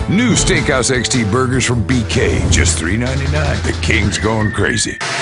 New Steakhouse XT burgers from BK, just $3.99. The King's going crazy.